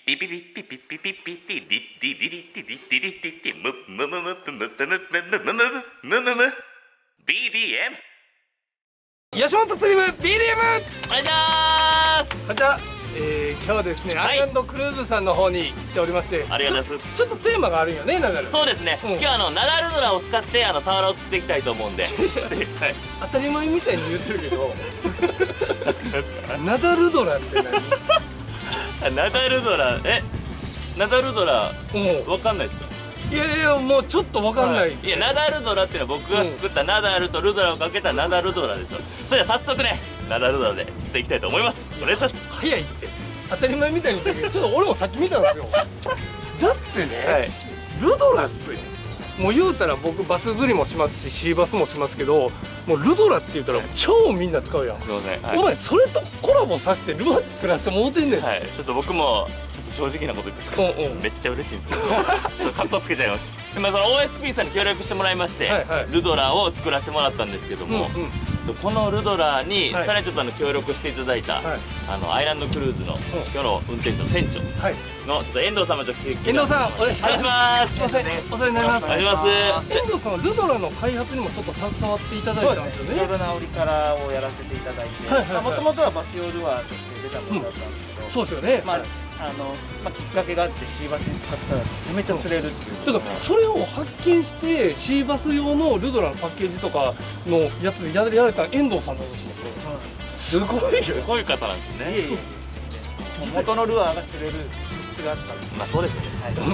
ピピピピピピピピピディディディディディディディディディディムムムムムムムムムムムム BDM 吉本釣り部 BDM お願いします。 こんにちは。今日はですね、アイランドクルーズさんの方に来ておりまして、 ありがとうございます。 ちょっとテーマがあるんよね、ナダル。 そうですね、今日はナダルドラを使ってサワラを釣っていきたいと思うんで当たり前みたいに言ってるけどナダルドラって何？ ナダルドラ、ナダルドラわかんないですか？ いやいや、もうちょっとわかんないです。 いや、ナダルドラっていうのは僕が作ったナダルとルドラをかけたナダルドラですよ。それでは早速ね、ナダルドラで釣っていきたいと思います。お願いします。 早いって、当たり前みたいに言ってるけど、ちょっと俺もさっき見たんですよ。だってね、ルドラっすよ。もう言うたら僕バス釣りもしますし、シーバスもしますけど、もうルドラって言ったら超みんな使うやん。お前それとコラボさせてルアー作らせてもうてんねん。 ちょっと僕もちょっと正直なこと言ってですか、めっちゃ嬉しいんですけど、ちょっとカッコつけちゃいました。その OSP さんに協力してもらいまして、ルドラを作らせてもらったんですけども、このルドラにさらにちょっと協力していただいたアイランドクルーズの今日の運転手の船長のちょっと遠藤様と遠藤さん、お願いします。お世話になります。 お願いします。 遠藤さんはルドラの開発にもちょっと携わっていただいたんですよね。 いろいろな売りからをやらせていただいて、もともとはバス用ルアーとして出たものだったんですけど、 そうですよね。 きっかけがあってシーバスに使ったらめちゃめちゃ釣れるっていう。 だからそれを発見してシーバス用のルドラのパッケージとかのやつやられた遠藤さんなんですよ。すごいすごい方なんですね。 元のルアーが釣れる素質があったんです。 まあそうですよね。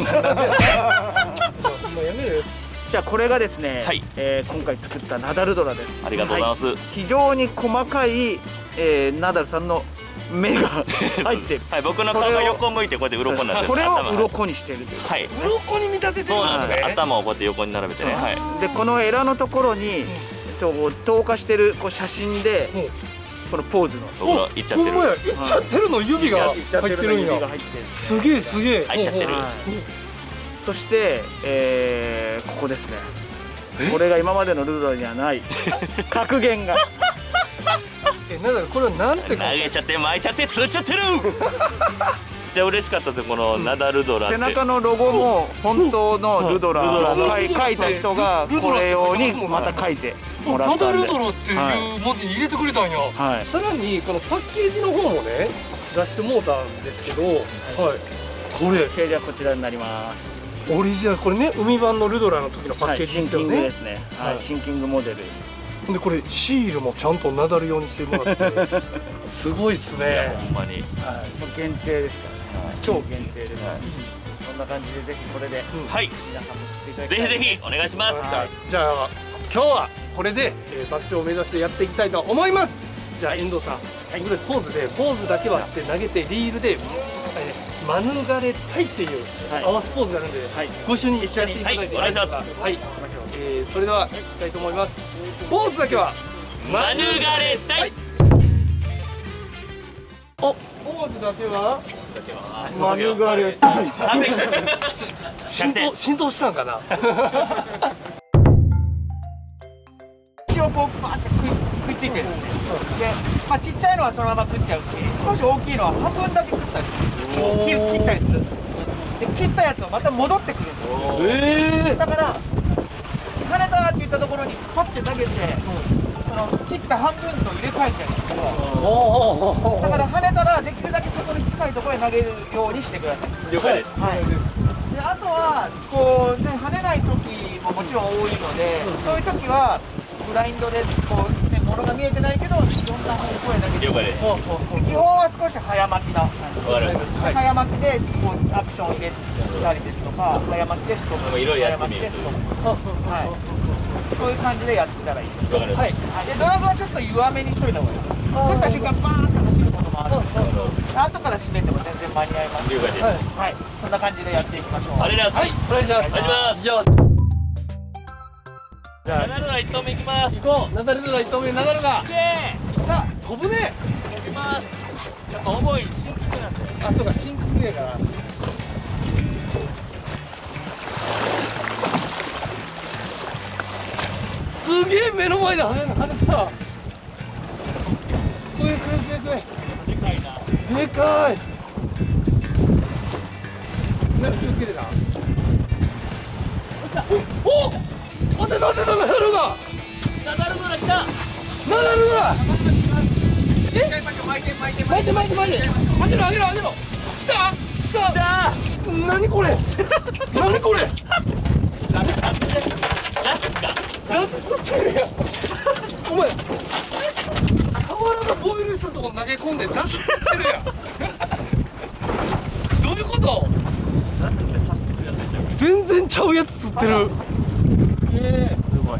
やめる。 じゃあこれがですね、今回作ったナダルドラです。 ありがとうございます。 非常に細かいナダルさんの目が入ってる。 僕の顔が横向いてこうやって鱗になってる。 これを鱗にしているという。 鱗に見立ててるんですね。 そうなんです。頭をこうやって横に並べてね。 でこのエラのところに透過してる写真でこのポーズのところいっちゃってる。 いっちゃってるの指が入ってるんや。すげえすげえ。 入っちゃってる。 そしてここですね。これが今までのルドラにはない格言が。 なんだこれはなんて投げちゃって巻いちゃって釣っちゃってる。めっちゃ嬉しかったですよ、このナダルドラって。 背中のロゴも本当のルドラ書いた人がこれ用にまた書いてもらったんで、 ナダルドラっていう文字に入れてくれたんや。さらにこのパッケージの方もね出してもうたんですけど、これページはこちらになります。 オリジナル、これね海版のルドラの時のパッケージですよね。 シンキングですね。シンキングモデルで、これシールもちゃんとナダル用にしてもらってすごいっすね。 ほんまに限定ですからね。超限定です。そんな感じでぜひこれで皆さんも釣っていただきたい。 ぜひぜひお願いします。 じゃあ今日はこれで爆釣を目指してやっていきたいと思います。じゃあ遠藤さん、僕でポーズだけはって投げてリールで免れたいっていう合わすポーズがあるんで、ご一緒にやっていただいて。 お願いします。 それではいきたいと思います。ポーズだけは免れたい。 ポーズだけは免れたい。浸透したんかな。 口をこうバーって食いついてるんですね。で、ちっちゃいのはそのまま食っちゃうし、少し大きいのは半分だけ食ったりする。切ったりする。で、切ったやつをまた戻ってくるんですよ。だから跳ねたって言ったところにパッて投げて、その切った半分と入れ替えちゃうんですけど、だから跳ねたらできるだけそこに近いところへ投げるようにしてください。 了解です。 で、あとはこうね、跳ねない時ももちろん多いので、そういう時はブラインドでこうね、物が見えてないけどいろんな方向へ投げて。 了解です。 基本は少し早巻きな。 わかりました。 早巻きでこうアクションを入れたりですとか、早巻きでストップ。 いろいろやってみる。 そういう感じでやってたらいいです。 わかりました。 でドラグはちょっと弱めにしといた方がいい。取った瞬間バーンと走ることもあるんですけど、後から締めても全然間に合います。 了解です。 そんな感じでやっていきましょう。 ありがとうございます。 お願いします。 お願いします。じゃあナダルドラ1投目いきます。 行こう。ナダルドラ1投目、ナダルがさあ飛ぶね。 いきます。やっぱ重いシンキングなんで。 あ、そうか、シンキングやから。すげえ目の前で跳ねた。食え。 でかいな。 でかい。 けてな。おお、待て待て待て、ナダルが。 ナダルドラ来た。 ナダルドラ。 え、巻いて巻いて巻いて巻いて巻いて。上げろ上げろ上げろ。来た来た。何これ。何これ。何つってるやん。お前。瓦がボイルしたとこ投げ込んで出してるやん。どういうこと？全然ちゃうやつ釣ってる。 すごい。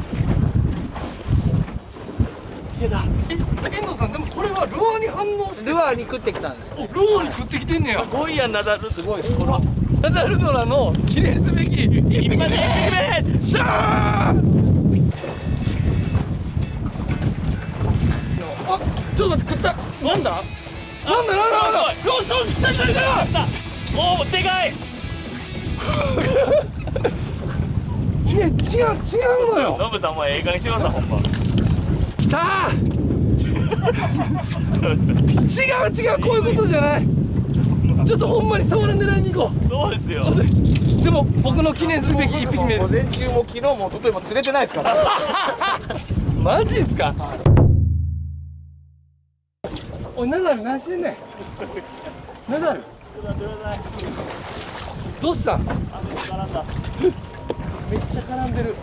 いやだ。遠藤さん、でもこれはルアーに反応して。 ルアーに食ってきたんです。 ルアーに食ってきてんねや。 すごいやん、ナダル。すごい。 ナダルドラの記念すべき1匹目。シャー。あ、ちょっと待って、食った。なんだ。なんだ。よしよし、来た来た来た。 おお、でかい。 違うのよ。 ノブさん、お前、ええ加減してください、ほんま。 来たー。違う、こういうことじゃない。ちょっとほんまに触ら狙いに行こう。 そうですよ。 でも僕の記念すべき1匹目です。 午前中も昨日も一昨日も釣れてないですから。 マジっすか。おい、ナダル何してんねん。ナダルどうしたん。めっちゃ絡んでる。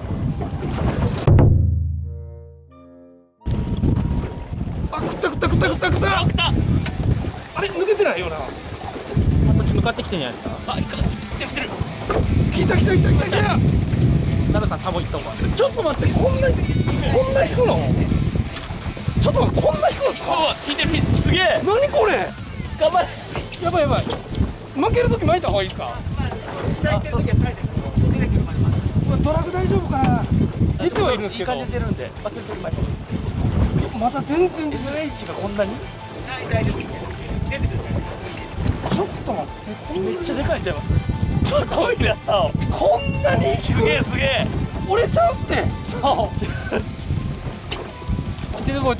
あ、食ったあれ、抜けてないよな。 向かってきてんじゃないですか。 あ、来てる。 来た。 ナダルさんタモ行った方が。 ちょっと待って、こんな引くの。ちょっと待って、こんな引くんですか。 引いてる。すげえ。 何これ。 頑張れ。 やばい。負けるとき巻いた方がいいですか。 試合てる時は耐えてる。出てくるまで待って。 ドラグ大丈夫かな。出てはいるんですけど。 いい感じで出るんで。待ってる。 また全然 FH がこんなに。 大丈夫。出てくる。 ちょっと待って、 めっちゃでかいんちゃいます。ちょっとトイレさ。 こんなにすげえ。 折れちゃうって。そう。出てこい。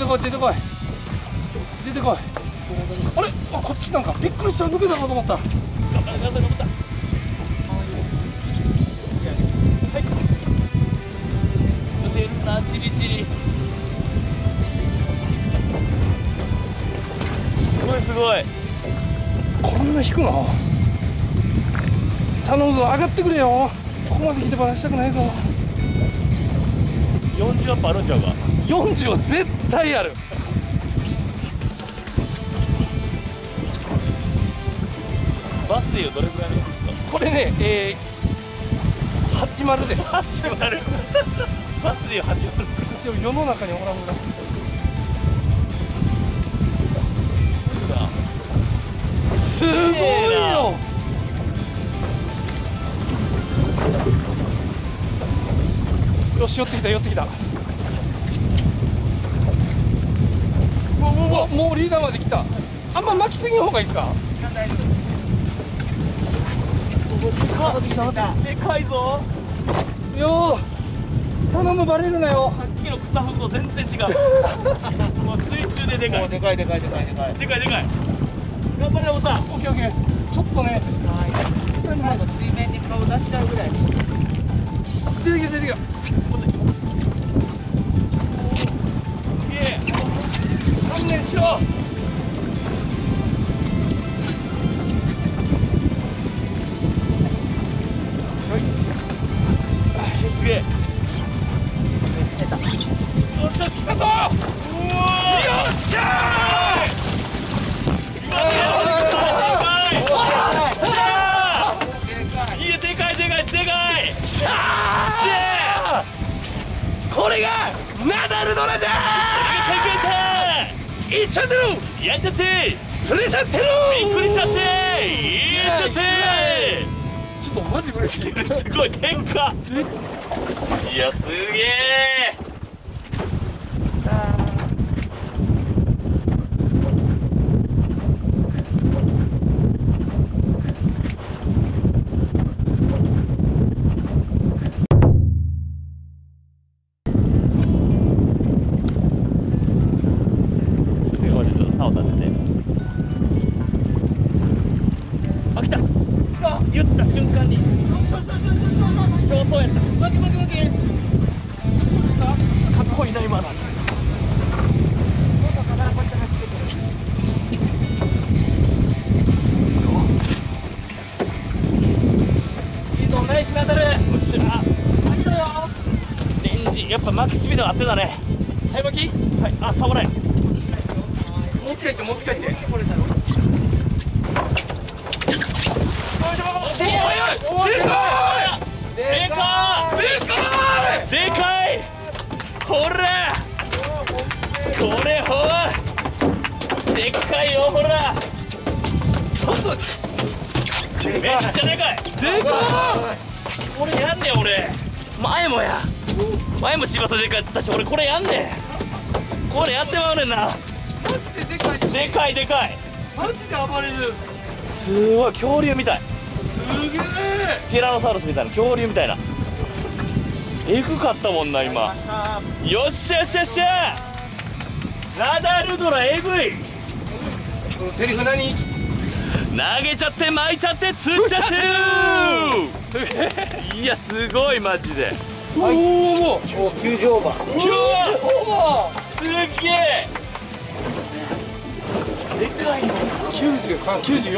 あれ、あ、こっち来たんか。びっくりした、抜けたかと思った。 頑張った。はい。出るな、チリ。すごい。 こんな引くの。頼むぞ、上がってくれよ。そこまで来てバラしたくないぞ。 40アップあるんちゃうか。 40は絶対ある。 バスでいうどれくらいのですか。 これね、80です。 80。バスでいう80ですか。 私は世の中におらんぐらい。すごいよ。よし、寄ってきた。もうリーダーまで来た。あんま巻きすぎん方がいいですか。 でかいぞ。 よー、頼む、バレるなよ。 さっきの草ふと全然違う。もう水中ででかい。でかい。頑張れ、太田。 オッケー。ちょっとね。 水面に顔出しちゃうぐらい。 出てきた。 すげえ。 観念しろ。 すげえ。 よっしゃ、来たぞ。よっしゃー。いや、でかい。 しゃー。これがナダルドラじゃー。いっちゃってる。 やっちゃって釣れちゃってる。 びっくりしちゃっていっちゃってちょっとマジ嬉しい。 すごいでっか。いや、すげえ。竿立てて。あ、来た。 言った瞬間に競争やった。負けかっこいいな今の。いいぞ、ナイスナダル。よっしゃ、レンジやっぱ巻きスピードが合ってたね。はい、巻き、はい、あ、サムライ持ち帰って持ち帰って。でかいほらこれほらでっかいよほらめっちゃでかい俺やんねん俺前も柴田でかいっつったし俺これやんねんこれやってまうねんなマジででかいマジで暴れるすごい恐竜みたいすげえティラノサウルスみたいな恐竜みたいなエグかったもんな今よっしゃよっしゃよっしゃナダルドラエグいそのセリフ何投げちゃって巻いちゃって釣っちゃってるすげえいやすごいマジでおお90オーバーうわすげえでかいね 93、94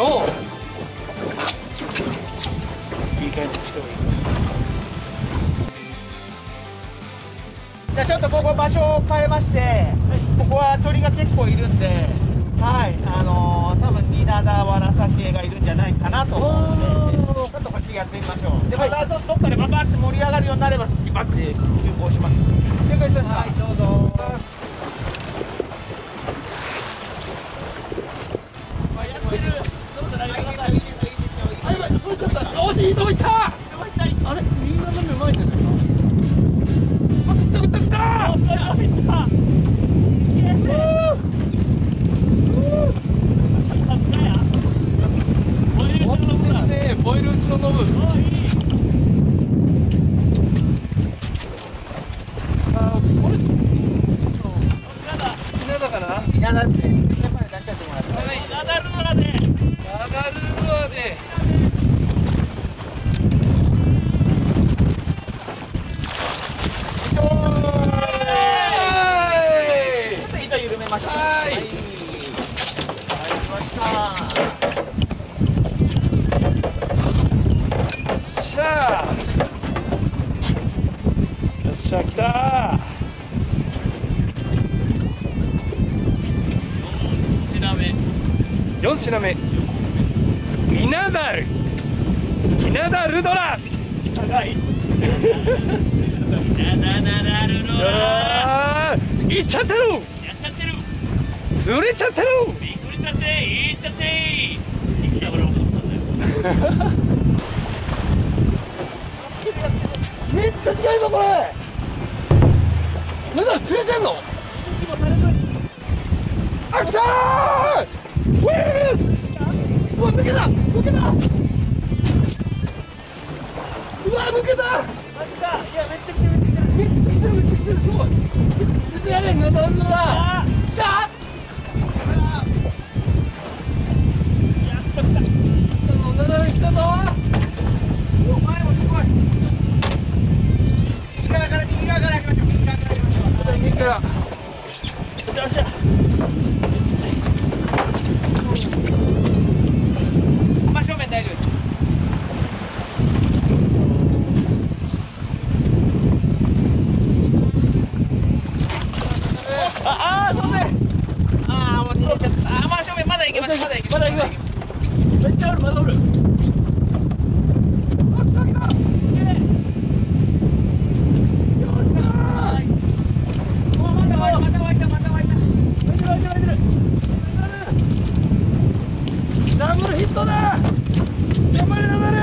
いい感じじゃあちょっとここ場所を変えまして、ここは鳥が結構いるんで、はい、多分ニナダワラサ系がいるんじゃないかなと思うので、ちょっとこっちやってみましょう。で、またどっかでババって盛り上がるようになれば、バッて急行します。了解しました。はい、どうぞ。 おしいいとこ行った。あれ、みんなの目前じゃないか。ボイルうちのノブ。さあ、これ。稲田かな。 稲田ですね。やっぱり出しちゃってもらって。 ナダルドラで。 板緩めました。はい。わかりました。 しゃあ。よっしゃ、来たー。4品目。稲田ルドラ。 高い。 いっちゃってる。釣れちゃってる。 びっくりしちゃっていっちゃっていくら俺思ったんだよ。 めっちゃ近いぞこれ。まだ釣れてんの？あ、来たー。ウィース。うわ、抜けた。うわ、抜けた。 マジか。いや、めっちゃ来てる。 すごい。絶対やれんな、なんだろう。来た。ナダル来たぞ。 お前もすごい。右側から行きましょう。 右から。 よっしゃよっしゃ。 真正面大丈夫です。 そうね。 もう逃げちゃった。真正面まだ行けます。 まだ行きます。めっちゃおる、まだおる。ダブルヒットだ。頑張れナダル。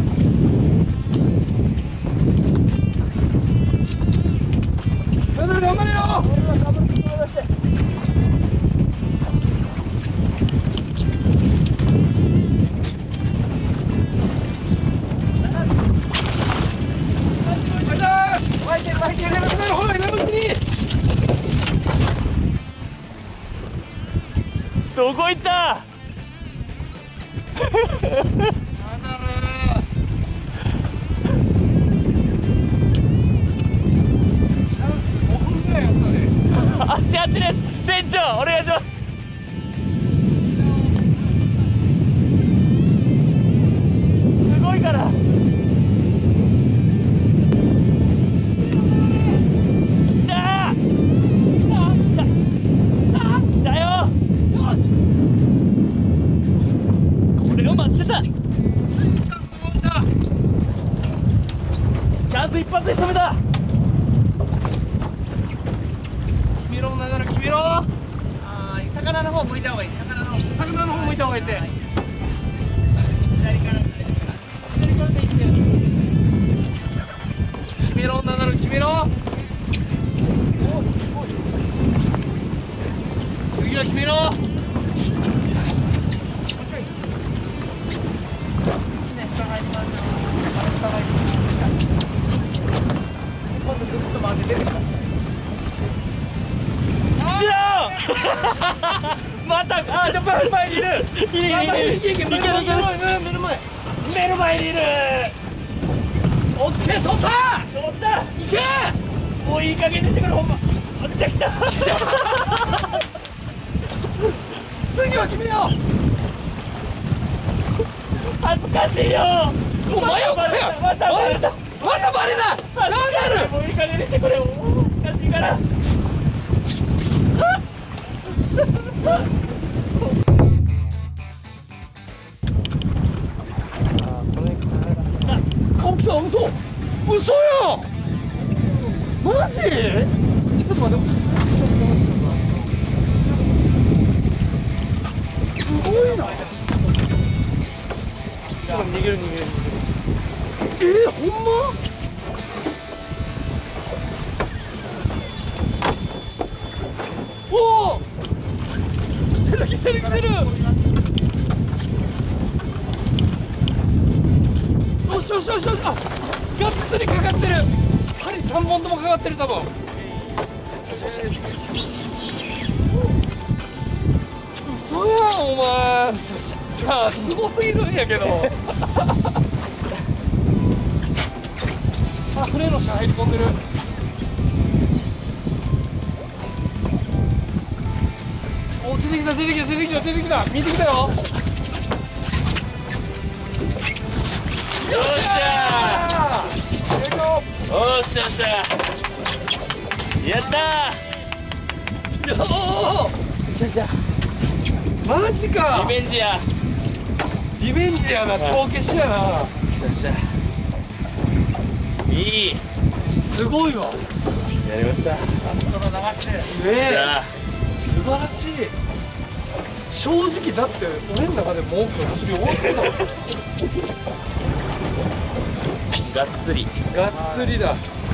ナダル頑張れよ。 どこ行った？ ナダルッチです。船長お願いします。すごいから。チャンス一発で仕留めた。 決めろナダル、決めろ。 魚の方向いた方がいい。魚の方向いた方がいいって。 左からでいって。 決めろナダル、決めろ。次は決めろ。 また、あ、でも前にいる。目の前にいる。 オッケー、取った。 いけ。もういい加減にしてくれ、ほんま。落ちてきた。 次は決めよう。 恥ずかしいよ。 もう真横や。またバレた。ナダル。 もういい加減にしてくれ。恥ずかしいから。 来た、嘘やん。マジ？ちょっと待って。すごいな。ちょっと逃げる。ほんま？おお。来てる。よし。あ、がっつりかかってる。針3本ともかかってる、多分。嘘やん、お前。いや、すごすぎるんやけど。あ、船の下入り込んでる。お、出てきた。見てきたよ。 よっしゃー。よっしゃ。やったー。 よっしゃ。マジか。 リベンジやな、帳消しやな。 よっしゃ。いい。 すごいわ。 やりました。 素晴らしい。正直だって俺の中でもう釣り終わってた。 がっつりだ。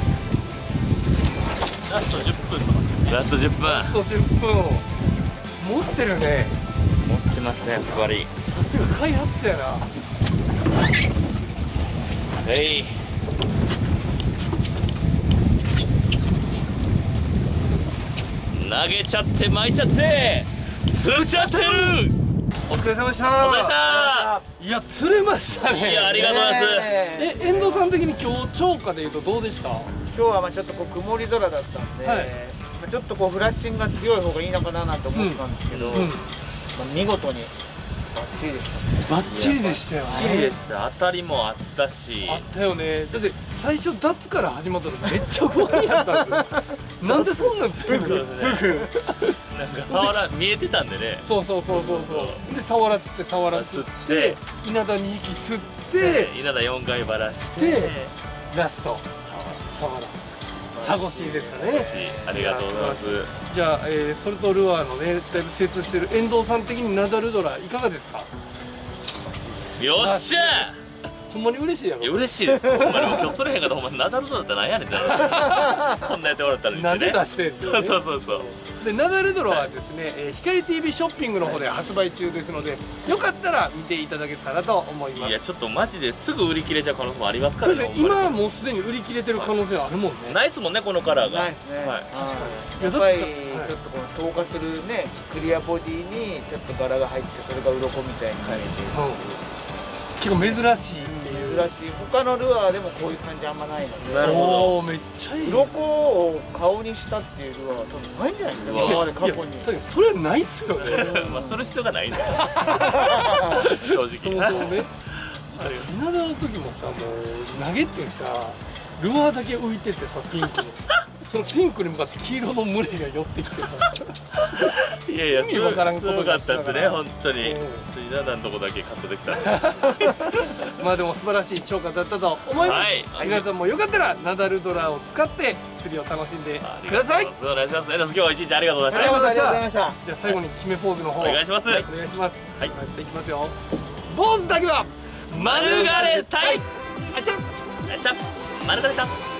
ラスト10分とか。ラスト10分。 持ってるね。 持ってますね、やっぱり。 さすが開発者やな。 投げちゃって巻いちゃって釣っちゃってる。 お疲れ様でした。いや、釣れましたね。 いや、ありがとうございます。 遠藤さん的に今日釣果でいうとどうでした？ 今日はちょっと曇り空だったんで、ちょっとフラッシングが強い方がいいのかなと思ってたんですけど、見事にバッチリでしたね。 バッチリでしたよね。 バッチリでした。当たりもあったし。 あったよね。だって最初ダツから始まった時めっちゃ怖いやったんですよ。なんでそんなん釣るの？ なんかサワラ見えてたんでね。 そう。でサワラ釣って稲田2匹釣って稲田4回ばらしてラストサワラ。サゴシですかね。 ありがとうございます。 じゃあ、ソルトルアーのね、だいぶ精通してる遠藤さん的にナダルドラいかがですか？ よっしゃほんまに嬉しいやろ。 いや嬉しいです。ほんまに今日それへんかったらほんまナダルドラってなんやねんってこんなやってもらったのにね。 なんで出してんの？ そうでナダルドラはですね、光 TV ショッピングの方で発売中ですので、よかったら見ていただけたらと思います。 いやちょっとマジですぐ売り切れちゃう可能性もありますからね。 今はもうすでに売り切れてる可能性あるもんね。 ないっすもんね、このカラーが。 ないですね。 確かに。 やっぱりちょっとこの透過するねクリアボディにちょっと柄が入って、それが鱗みたいに見えている。 結構珍しいっていう珍しい。他のルアーでもこういう感じあんまないので。 なるほど。 おお、めっちゃいい。 鱗を顔にしたっていうルアーは多分ないんじゃないですか、今まで過去に。 確かにそれはないっすよね。 まあする必要がないんだよ正直。 そもそもね。稲田の時もさ、もう投げてさ、ルアーだけ浮いててさ、ピンクの。そのピンクに向かって黄色の群れが寄ってきてさ。 いやいや、 意味わからんことすごかったですね、本当に。 うん稲田のとこだけカットできた。 まあでも素晴らしい釣果だったと思います。 はい皆さんもよかったらナダルドラを使って釣りを楽しんでください。 お願いします。今日は一日ありがとうございありましがとうございました。 じゃあ最後に決めポーズの方お願いしますはい、お願いします。 はいいきますよ。坊主だけはた。免れたい。よあっしゃ。 っしゃ、免れた。